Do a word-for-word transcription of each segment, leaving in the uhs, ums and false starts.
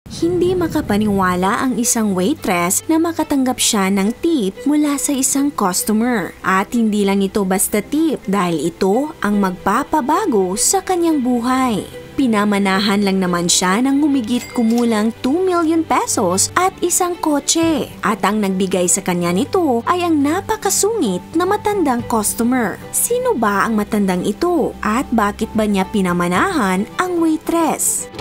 Hindi makapaniwala ang isang waitress na makatanggap siya ng tip mula sa isang customer. At hindi lang ito basta tip dahil ito ang magpapabago sa kanyang buhay. Pinamanahan lang naman siya ng humigit kumulang two million pesos at isang kotse. At ang nagbigay sa kanya nito ay ang napakasungit na matandang customer. Sino ba ang matandang ito at bakit ba niya pinamanahan ang waitress?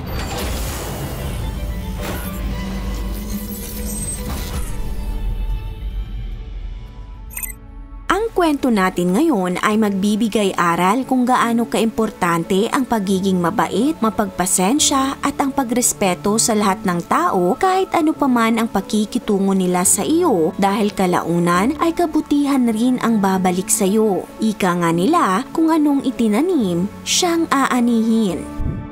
Ang kwento natin ngayon ay magbibigay aral kung gaano kaimportante ang pagiging mabait, mapagpasensya at ang pagrespeto sa lahat ng tao kahit ano paman ang pakikitungo nila sa iyo dahil kalaunan ay kabutihan rin ang babalik sa iyo. Ika nga nila, kung anong itinanim, siyang aanihin.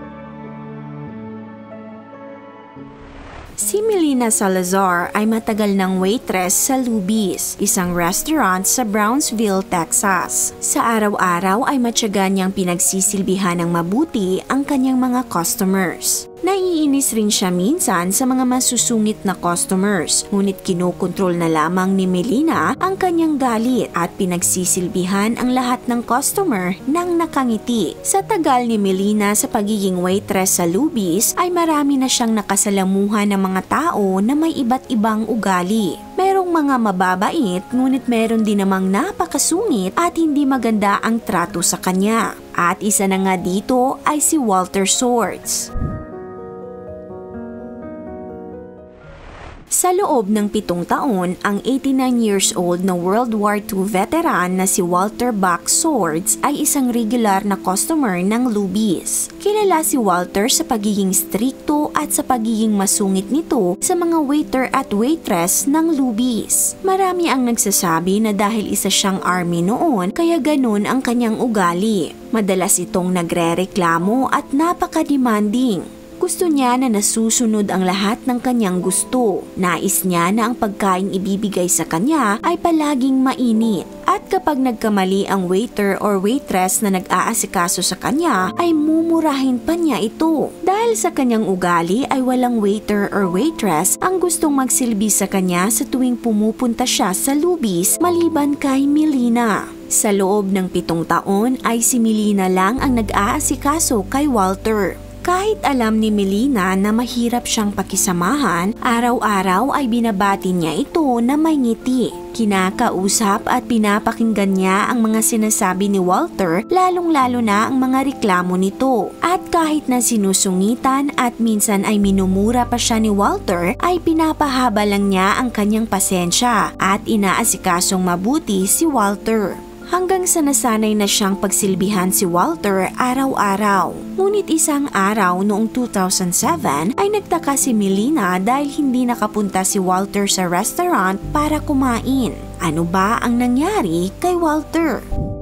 Si Melina Salazar ay matagal ng waitress sa Luby's, isang restaurant sa Brownsville, Texas. Sa araw-araw ay matyaga niyang pinagsisilbihan ng mabuti ang kanyang mga customers. Naiinis rin siya minsan sa mga masusungit na customers, ngunit kinokontrol na lamang ni Melina ang kanyang galit at pinagsisilbihan ang lahat ng customer nang nakangiti. Sa tagal ni Melina sa pagiging waitress sa Luby's ay marami na siyang nakasalamuhan ng mga tao na may iba't ibang ugali. Merong mga mababait ngunit meron din namang napakasungit at hindi maganda ang trato sa kanya. At isa na nga dito ay si Walter Swords. Sa loob ng pitong taon, ang eighty-nine years old na World War Two veteran na si Walter Buck Swords ay isang regular na customer ng Luby's. Kilala si Walter sa pagiging strikto at sa pagiging masungit nito sa mga waiter at waitress ng Luby's. Marami ang nagsasabi na dahil isa siyang army noon kaya ganun ang kanyang ugali. Madalas itong nagre-reklamo at napaka-demanding. Gusto niya na nasusunod ang lahat ng kanyang gusto. Nais niya na ang pagkain ibibigay sa kanya ay palaging mainit. At kapag nagkamali ang waiter or waitress na nag-aasikaso sa kanya, ay mumurahin pa niya ito. Dahil sa kanyang ugali ay walang waiter or waitress ang gustong magsilbi sa kanya sa tuwing pumupunta siya sa Luby's maliban kay Melina. Sa loob ng pitong taon ay si Melina lang ang nag-aasikaso kay Walter. Kahit alam ni Melina na mahirap siyang pakisamahan, araw-araw ay binabati niya ito na may ngiti. Kinakausap at pinapakinggan niya ang mga sinasabi ni Walter, lalong-lalo na ang mga reklamo nito. At kahit na sinusungitan at minsan ay minumura pa siya ni Walter, ay pinapahaba lang niya ang kanyang pasensya at inaasikasong mabuti si Walter. Hanggang sa nasanay na siyang pagsilbihan si Walter araw-araw. Ngunit isang araw noong two thousand seven ay nagtaka si Melina dahil hindi nakapunta si Walter sa restaurant para kumain. Ano ba ang nangyari kay Walter?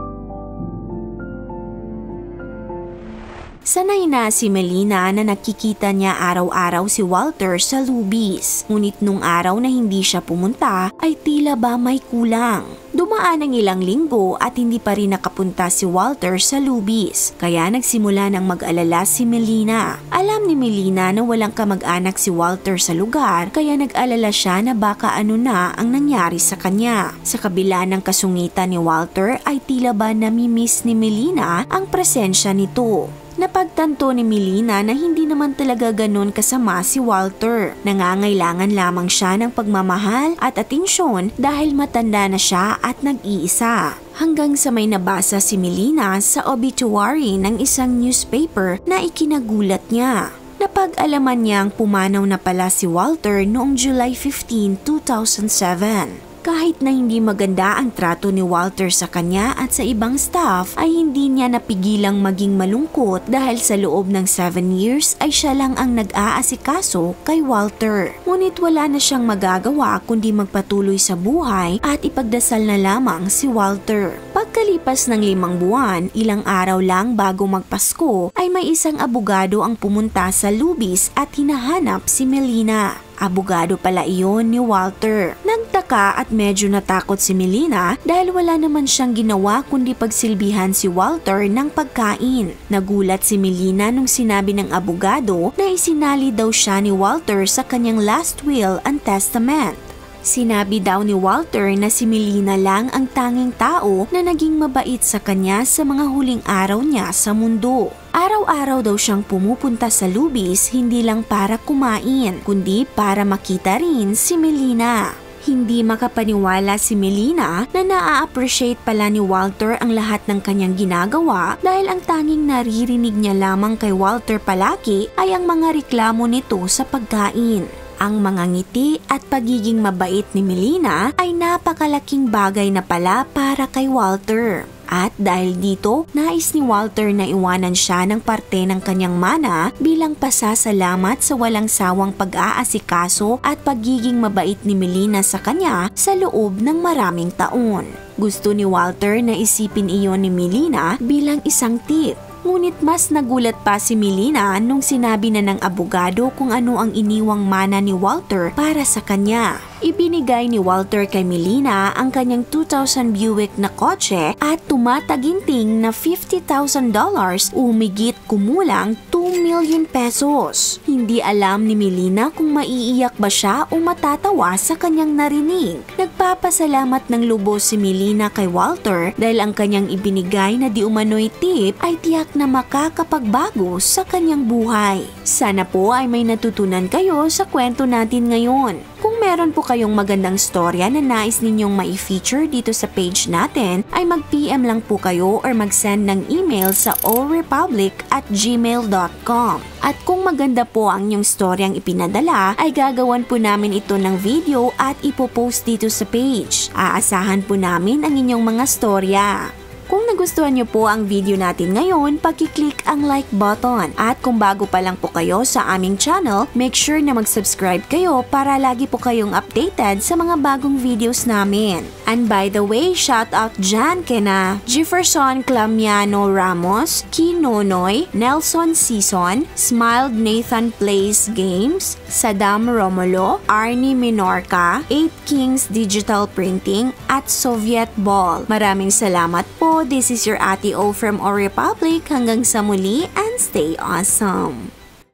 Sanay na si Melina na nakikita niya araw-araw si Walter sa Luby's. Ngunit nung araw na hindi siya pumunta ay tila ba may kulang. Dumaan ang ilang linggo at hindi pa rin nakapunta si Walter sa Luby's. Kaya nagsimula ng mag-alala si Melina. Alam ni Melina na walang kamag-anak si Walter sa lugar kaya nag-alala siya na baka ano na ang nangyari sa kanya. Sa kabila ng kasungitan ni Walter ay tila ba namimiss ni Melina ang presensya nito. Napagtanto ni Melina na hindi naman talaga ganon kasama si Walter. Nangangailangan lamang siya ng pagmamahal at atensyon dahil matanda na siya at nag-iisa. Hanggang sa may nabasa si Melina sa obituary ng isang newspaper na ikinagulat niya. Napag-alaman niyang pumanaw na pala si Walter noong July fifteenth, two thousand seven. Kahit na hindi maganda ang trato ni Walter sa kanya at sa ibang staff, ay hindi niya napigilang maging malungkot dahil sa loob ng seven years ay siya lang ang nag-aasikaso kay Walter. Ngunit wala na siyang magagawa kundi magpatuloy sa buhay at ipagdasal na lamang si Walter. Pagkalipas ng limang buwan, ilang araw lang bago magpasko, ay may isang abogado ang pumunta sa Luby's at hinahanap si Melina. Abogado pala iyon ni Walter. Nagtaka Nagtaka at medyo natakot si Melina dahil wala naman siyang ginawa kundi pagsilbihan si Walter ng pagkain. Nagulat si Melina nung sinabi ng abogado na isinali daw siya ni Walter sa kanyang last will and testament. Sinabi daw ni Walter na si Melina lang ang tanging tao na naging mabait sa kanya sa mga huling araw niya sa mundo. Araw-araw daw siyang pumupunta sa Luby's hindi lang para kumain, kundi para makita rin si Melina. Hindi makapaniwala si Melina na naa-appreciate pala ni Walter ang lahat ng kanyang ginagawa dahil ang tanging naririnig niya lamang kay Walter palagi ay ang mga reklamo nito sa pagkain. Ang mga ngiti at pagiging mabait ni Melina ay napakalaking bagay na pala para kay Walter. At dahil dito, nais ni Walter na iwanan siya ng parte ng kanyang mana bilang pasasalamat sa walang sawang pag-aasikaso at pagiging mabait ni Melina sa kanya sa loob ng maraming taon. Gusto ni Walter na isipin iyon ni Melina bilang isang tip. Ngunit mas nagulat pa si Melina nung sinabi na ng abogado kung ano ang iniwang mana ni Walter para sa kanya. Ibinigay ni Walter kay Melina ang kanyang two thousand Buick na kotse at tumataginting na fifty thousand dollars o humigit kumulang two million pesos. Hindi alam ni Melina kung maiiyak ba siya o matatawa sa kanyang narinig. Nagpapasalamat ng lubos si Melina kay Walter dahil ang kanyang ibinigay na di umano'y tip ay tiyak na makakapagbago sa kanyang buhay. Sana po ay may natutunan kayo sa kwento natin ngayon. Kung meron po kayong magandang storya na nais ninyong mai-feature dito sa page natin, ay mag-P M lang po kayo or mag-send ng email sa allrepublic at gmail dot com. At kung maganda po ang inyong storyang ipinadala, ay gagawan po namin ito ng video at ipopost dito sa page. Aasahan po namin ang inyong mga storya. Kung nagustuhan niyo po ang video natin ngayon, pag-click ang like button. At kung bago pa lang po kayo sa aming channel, make sure na mag-subscribe kayo para lagi po kayong updated sa mga bagong videos namin. And by the way, shout out dyan kina Jefferson Clamiano Ramos, Kinonoy, Nelson Sison, Smiled Nathan Plays Games, Saddam Romulo, Arnie Minorca, eight Kings Digital Printing, at Soviet Ball. Maraming salamat po. This is your Ate O from O Republic. Hanggang sa muli and stay awesome!